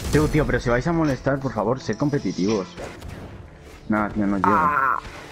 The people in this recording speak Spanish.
Tío, pero si vais a molestar, por favor, sed competitivos. Nada, tío, no llego.